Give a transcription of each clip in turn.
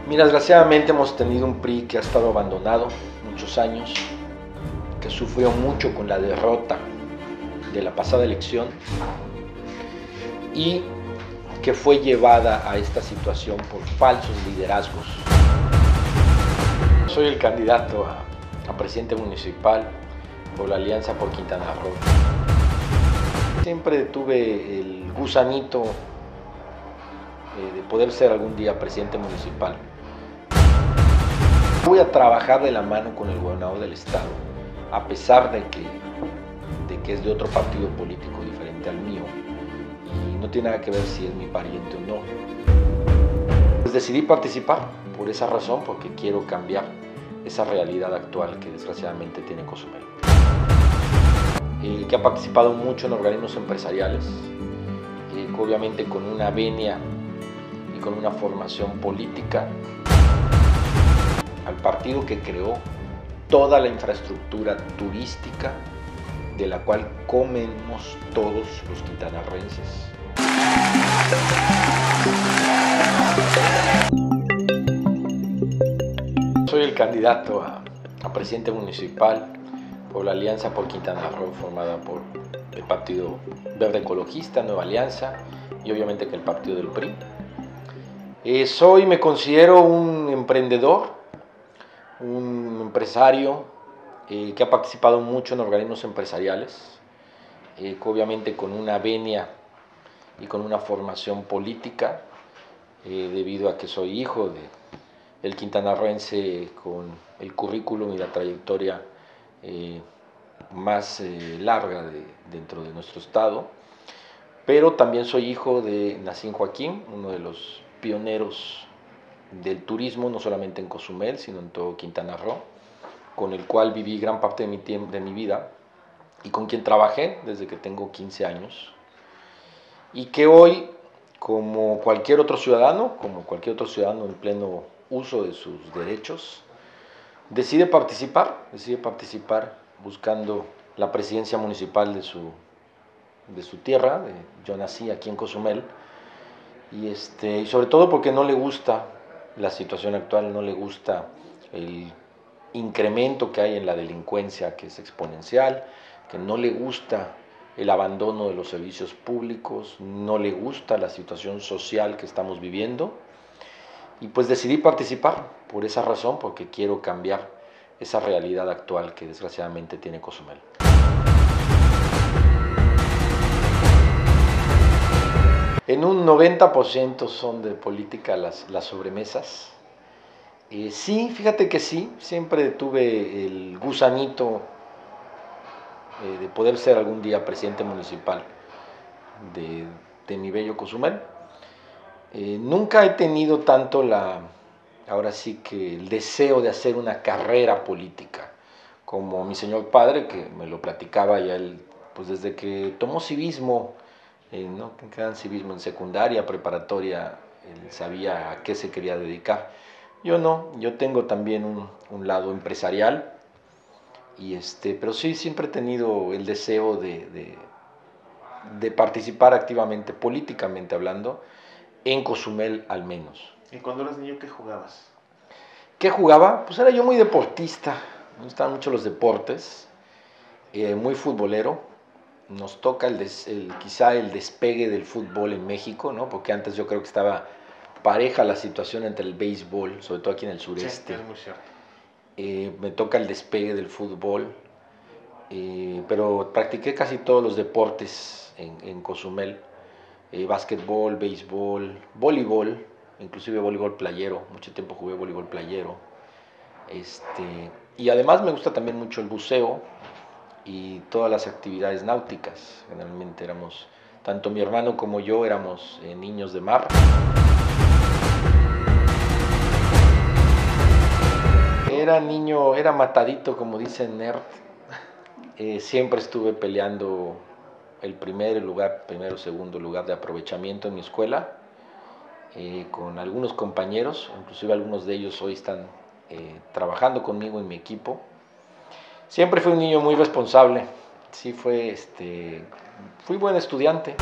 Mira, desgraciadamente hemos tenido un PRI que ha estado abandonado muchos años, que sufrió mucho con la derrota de la pasada elección y que fue llevada a esta situación por falsos liderazgos. Soy el candidato a presidente municipal por la Alianza por Quintana Roo. Siempre tuve el gusanito de poder ser algún día presidente municipal. Voy a trabajar de la mano con el gobernador del estado, a pesar de que es de otro partido político diferente al mío y no tiene nada que ver si es mi pariente o no. Pues decidí participar por esa razón, porque quiero cambiar esa realidad actual que desgraciadamente tiene Cozumel. Que ha participado mucho en organismos empresariales, obviamente con una venia y con una formación política, al partido que creó toda la infraestructura turística de la cual comemos todos los quintanarroenses. Soy el candidato a presidente municipal por la Alianza por Quintana Roo, formada por el Partido Verde Ecologista, Nueva Alianza y obviamente que el partido del PRI. Me considero un emprendedor, un empresario que ha participado mucho en organismos empresariales, obviamente con una venia y con una formación política, debido a que soy hijo del quintanarroense con el currículum y la trayectoria más larga dentro de nuestro estado, pero también soy hijo de Nacín Joaquín, uno de los pioneros del turismo, no solamente en Cozumel, sino en todo Quintana Roo, con el cual viví gran parte de mi vida y con quien trabajé desde que tengo 15 años, y que hoy, como cualquier otro ciudadano en pleno uso de sus derechos, decide participar buscando la presidencia municipal de su tierra. Yo nací aquí en Cozumel, y sobre todo porque no le gusta la situación actual, no le gusta el incremento que hay en la delincuencia, que es exponencial, que no le gusta el abandono de los servicios públicos, no le gusta la situación social que estamos viviendo, y pues decidí participar por esa razón, porque quiero cambiar esa realidad actual que desgraciadamente tiene Cozumel. En un 90% son de política las sobremesas. Sí, fíjate que sí, siempre tuve el gusanito de poder ser algún día presidente municipal de mi bello Cozumel. Nunca he tenido tanto ahora sí que el deseo de hacer una carrera política como mi señor padre, que me lo platicaba ya él, pues desde que tomó civismo, ¿no? Que dan civismo en secundaria, preparatoria, él sabía a qué se quería dedicar. Yo no, yo tengo también un lado empresarial, pero sí, siempre he tenido el deseo de participar activamente, políticamente hablando, en Cozumel al menos. ¿Y cuando eras niño qué jugabas? ¿Qué jugaba? Pues era yo muy deportista, me gustaban mucho los deportes, muy futbolero. Nos toca quizá el despegue del fútbol en México, ¿no? Porque antes yo creo que estaba pareja la situación entre el béisbol, sobre todo aquí en el sureste. Sí, es muy cierto. Me toca el despegue del fútbol, pero practiqué casi todos los deportes en Cozumel. Básquetbol, béisbol, voleibol, inclusive voleibol playero, mucho tiempo jugué voleibol playero. Y además me gusta también mucho el buceo y todas las actividades náuticas. Generalmente tanto mi hermano como yo éramos niños de mar. Era matadito, como dicen nerd. Siempre estuve peleando el primero, segundo lugar de aprovechamiento en mi escuela, con algunos compañeros, inclusive algunos de ellos hoy están trabajando conmigo en mi equipo. Siempre fui un niño muy responsable, sí fui buen estudiante.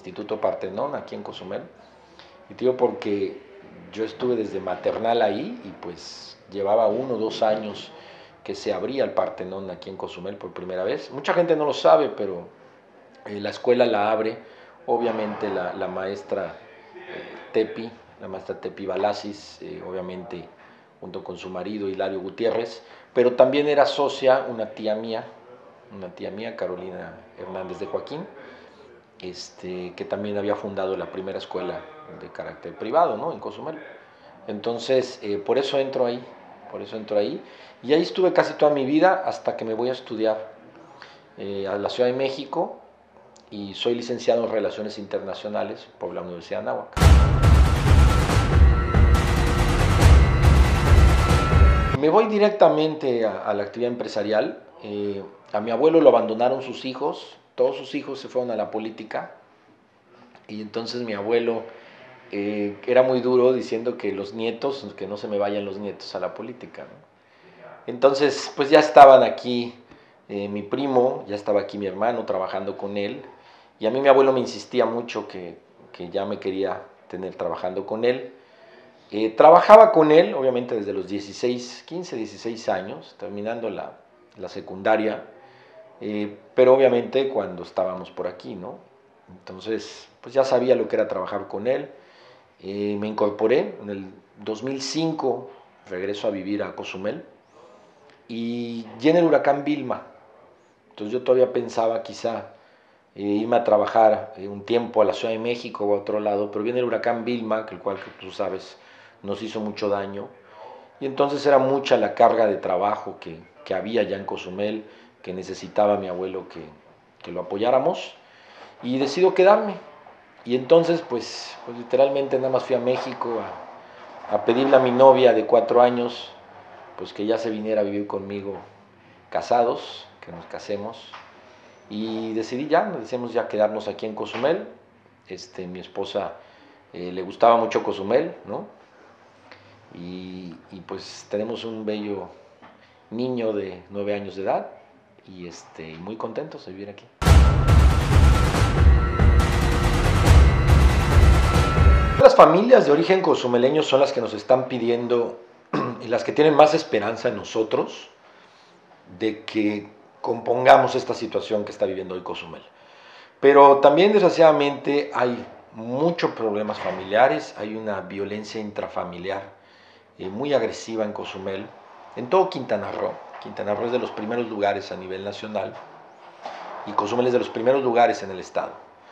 Instituto Partenón aquí en Cozumel. Y te digo porque yo estuve desde maternal ahí y pues llevaba 1 o 2 años que se abría el Partenón aquí en Cozumel por primera vez. Mucha gente no lo sabe, pero la escuela la abre, obviamente, la maestra Tepi, la maestra Tepi Balasis, obviamente junto con su marido Hilario Gutiérrez, pero también era socia una tía mía, Carolina Hernández de Joaquín, que también había fundado la primera escuela de carácter privado, ¿no?, en Cozumel. Entonces, por eso entro ahí, y ahí estuve casi toda mi vida hasta que me voy a estudiar a la Ciudad de México, y soy licenciado en Relaciones Internacionales por la Universidad de Anáhuac. Me voy directamente a la actividad empresarial. A mi abuelo lo abandonaron sus hijos, todos sus hijos se fueron a la política, y entonces mi abuelo era muy duro diciendo que los nietos, que no se me vayan los nietos a la política, ¿no? Entonces, pues ya estaban aquí mi primo, ya estaba aquí mi hermano trabajando con él, y a mí mi abuelo me insistía mucho que ya me quería tener trabajando con él. Trabajaba con él, obviamente, desde los 15, 16 años, terminando la secundaria, pero obviamente cuando estábamos por aquí, ¿no? Entonces, pues ya sabía lo que era trabajar con él. Me incorporé en el 2005, regreso a vivir a Cozumel, y viene el huracán Vilma. Entonces yo todavía pensaba quizá irme a trabajar un tiempo a la Ciudad de México o a otro lado, pero viene el huracán Vilma, que el cual, que tú sabes, nos hizo mucho daño, y entonces era mucha la carga de trabajo que había ya en Cozumel, que necesitaba mi abuelo que lo apoyáramos, y decido quedarme. Y entonces, pues literalmente nada más fui a México a pedirle a mi novia de 4 años, pues que ya se viniera a vivir conmigo, casados, que nos casemos. Y decidimos ya quedarnos aquí en Cozumel. Mi esposa le gustaba mucho Cozumel, ¿no? Y pues tenemos un bello niño de 9 años de edad, y muy contentos de vivir aquí. Las familias de origen cozumeleño son las que nos están pidiendo y las que tienen más esperanza en nosotros de que compongamos esta situación que está viviendo hoy Cozumel. Pero también, desgraciadamente, hay muchos problemas familiares, hay una violencia intrafamiliar muy agresiva en Cozumel, en todo Quintana Roo. Quintana Roo es de los primeros lugares a nivel nacional, y Cozumel es de los primeros lugares en el estado.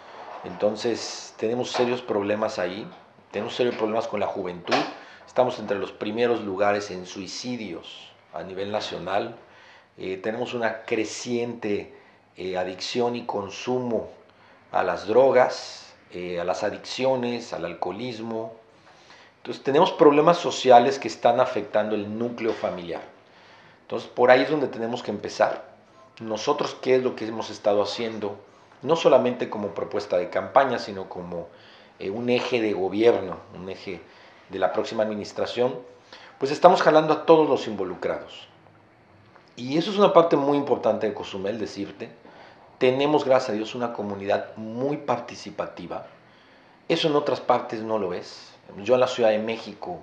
Entonces tenemos serios problemas ahí, tenemos serios problemas con la juventud, estamos entre los primeros lugares en suicidios a nivel nacional. Tenemos una creciente adicción y consumo a las drogas, a las adicciones, al alcoholismo. Entonces tenemos problemas sociales que están afectando el núcleo familiar. Entonces por ahí es donde tenemos que empezar. Nosotros, ¿qué es lo que hemos estado haciendo? No solamente como propuesta de campaña, sino como un eje de gobierno, un eje de la próxima administración, pues estamos jalando a todos los involucrados. Y eso es una parte muy importante de Cozumel, decirte. Tenemos, gracias a Dios, una comunidad muy participativa. Eso en otras partes no lo es. Yo en la Ciudad de México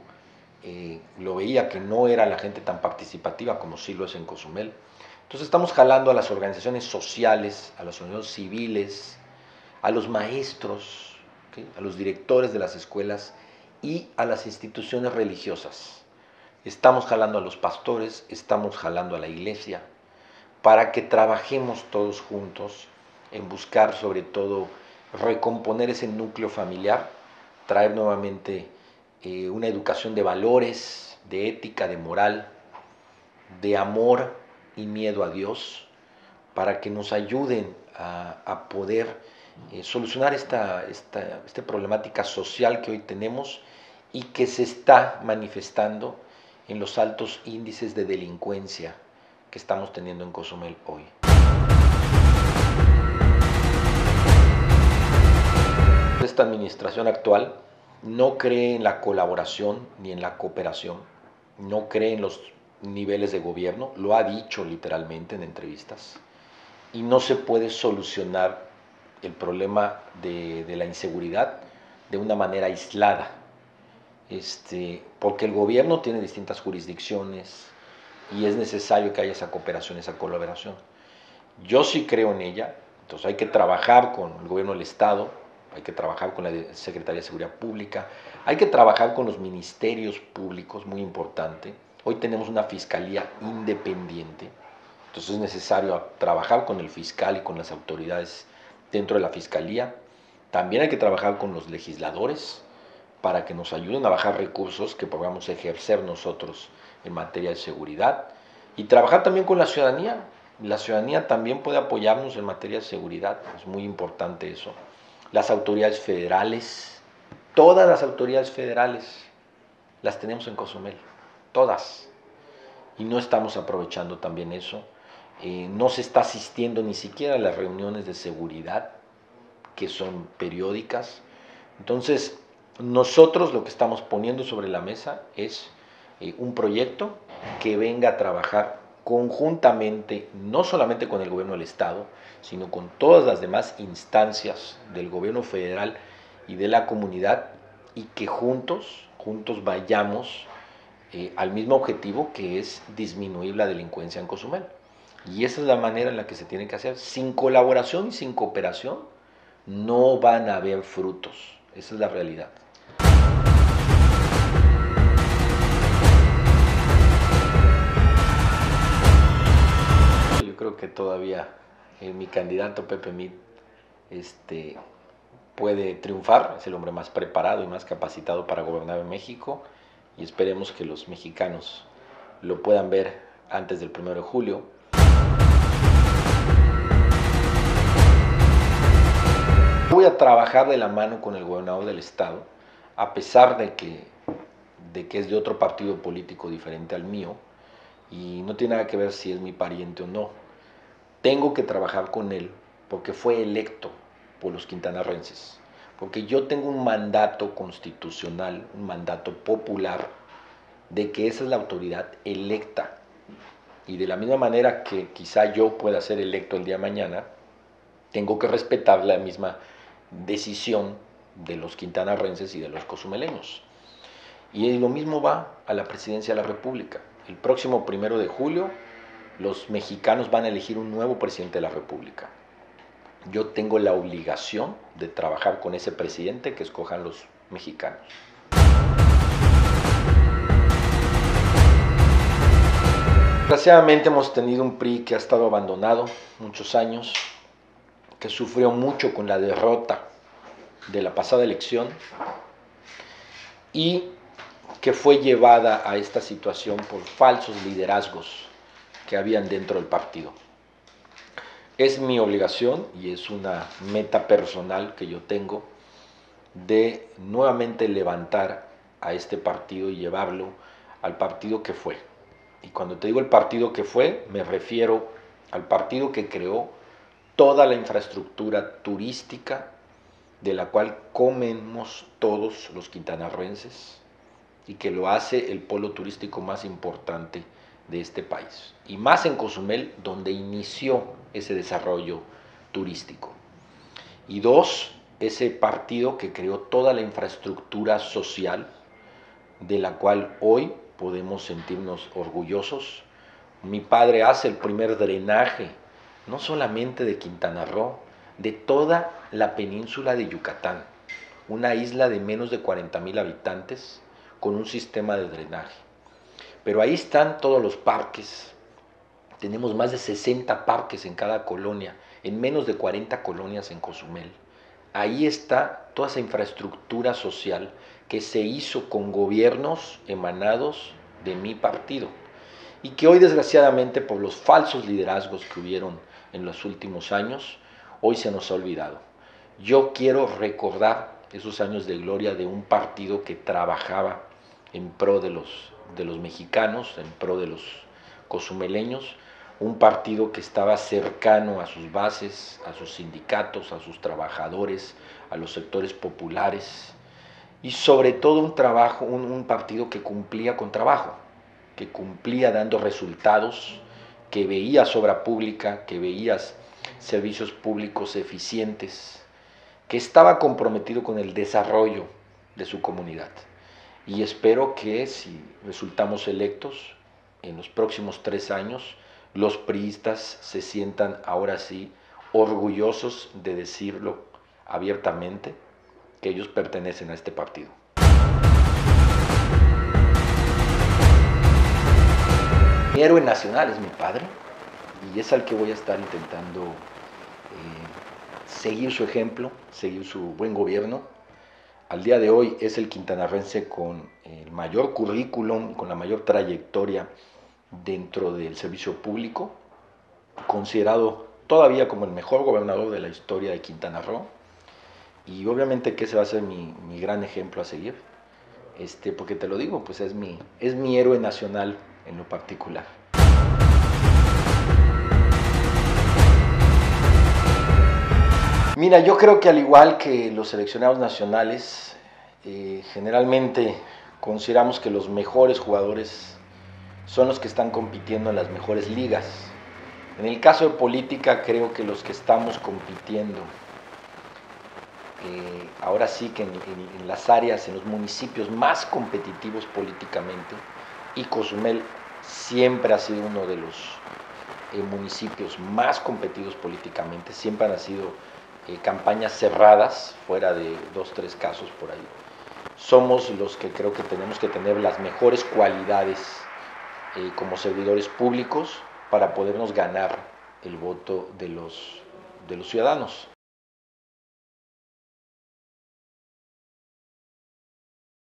lo veía que no era la gente tan participativa como sí lo es en Cozumel. Entonces estamos jalando a las organizaciones sociales, a las organizaciones civiles, a los maestros, ¿okay?, a los directores de las escuelas y a las instituciones religiosas. Estamos jalando a los pastores, estamos jalando a la iglesia, para que trabajemos todos juntos en buscar, sobre todo, recomponer ese núcleo familiar, traer nuevamente una educación de valores, de ética, de moral, de amor y miedo a Dios, para que nos ayuden a poder solucionar esta problemática social que hoy tenemos y que se está manifestando en los altos índices de delincuencia que estamos teniendo en Cozumel hoy. Esta administración actual no cree en la colaboración ni en la cooperación, no cree en los niveles de gobierno, lo ha dicho literalmente en entrevistas, y no se puede solucionar el problema de la inseguridad de una manera aislada, porque el gobierno tiene distintas jurisdicciones y es necesario que haya esa cooperación, esa colaboración. Yo sí creo en ella, entonces hay que trabajar con el gobierno del Estado, hay que trabajar con la Secretaría de Seguridad Pública, hay que trabajar con los ministerios públicos, muy importante. Hoy tenemos una fiscalía independiente, entonces es necesario trabajar con el fiscal y con las autoridades dentro de la fiscalía. También hay que trabajar con los legisladores para que nos ayuden a bajar recursos que podamos ejercer nosotros en materia de seguridad. Y trabajar también con la ciudadanía. La ciudadanía también puede apoyarnos en materia de seguridad, es muy importante eso. Las autoridades federales, todas las autoridades federales las tenemos en Cozumel, todas. Y no estamos aprovechando también eso. No se está asistiendo ni siquiera a las reuniones de seguridad, que son periódicas. Entonces, nosotros lo que estamos poniendo sobre la mesa es un proyecto que venga a trabajar conjuntamente, no solamente con el gobierno del Estado, sino con todas las demás instancias del gobierno federal y de la comunidad, y que juntos vayamos al mismo objetivo, que es disminuir la delincuencia en Cozumel. Y esa es la manera en la que se tiene que hacer. Sin colaboración y sin cooperación no van a haber frutos. Esa es la realidad. Yo creo que todavía mi candidato Pepe Mit puede triunfar, es el hombre más preparado y más capacitado para gobernar en México, y esperemos que los mexicanos lo puedan ver antes del 1 de julio. Voy a trabajar de la mano con el gobernador del estado, a pesar de que es de otro partido político diferente al mío, y no tiene nada que ver si es mi pariente o no. Tengo que trabajar con él porque fue electo por los quintanarrenses, porque yo tengo un mandato constitucional, un mandato popular, de que esa es la autoridad electa. Y de la misma manera que quizá yo pueda ser electo el día de mañana, tengo que respetar la misma decisión de los quintanarrenses y de los cozumeleños. Y lo mismo va a la presidencia de la República. El próximo 1 de julio, los mexicanos van a elegir un nuevo presidente de la República. Yo tengo la obligación de trabajar con ese presidente que escojan los mexicanos. Desgraciadamente hemos tenido un PRI que ha estado abandonado muchos años, que sufrió mucho con la derrota de la pasada elección y que fue llevada a esta situación por falsos liderazgos que habían dentro del partido. Es mi obligación y es una meta personal que yo tengo de nuevamente levantar a este partido y llevarlo al partido que fue. Y cuando te digo el partido que fue, me refiero al partido que creó toda la infraestructura turística de la cual comemos todos los quintanarrenses y que lo hace el polo turístico más importante de este país. Y más en Cozumel, donde inició ese desarrollo turístico. Y dos, ese partido que creó toda la infraestructura social de la cual hoy podemos sentirnos orgullosos. Mi padre hace el primer drenaje, no solamente de Quintana Roo, de toda la península de Yucatán, una isla de menos de 40,000 habitantes con un sistema de drenaje. Pero ahí están todos los parques, tenemos más de 60 parques en cada colonia, en menos de 40 colonias en Cozumel. Ahí está toda esa infraestructura social que se hizo con gobiernos emanados de mi partido y que hoy desgraciadamente por los falsos liderazgos que hubieron en los últimos años, hoy se nos ha olvidado. Yo quiero recordar esos años de gloria de un partido que trabajaba en pro de los mexicanos, en pro de los cozumeleños, un partido que estaba cercano a sus bases, a sus sindicatos, a sus trabajadores, a los sectores populares, y sobre todo un partido que cumplía con trabajo, que cumplía dando resultados, que veías obra pública, que veías servicios públicos eficientes, que estaba comprometido con el desarrollo de su comunidad. Y espero que si resultamos electos en los próximos 3 años, los priistas se sientan ahora sí orgullosos de decirlo abiertamente, que ellos pertenecen a este partido. Mi héroe nacional es mi padre y es al que voy a estar intentando seguir su ejemplo, seguir su buen gobierno. Al día de hoy es el quintanarrense con el mayor currículum, con la mayor trayectoria dentro del servicio público, considerado todavía como el mejor gobernador de la historia de Quintana Roo, y obviamente que ese va a ser mi gran ejemplo a seguir, porque te lo digo, pues es mi héroe nacional en lo particular. Mira, yo creo que al igual que los seleccionados nacionales, generalmente consideramos que los mejores jugadores son los que están compitiendo en las mejores ligas. En el caso de política, creo que los que estamos compitiendo, ahora sí que en las áreas, en los municipios más competitivos políticamente, y Cozumel siempre ha sido uno de los municipios más competidos políticamente, siempre han sido campañas cerradas, fuera de 2, 3 casos por ahí. Somos los que creo que tenemos que tener las mejores cualidades como servidores públicos para podernos ganar el voto de los ciudadanos.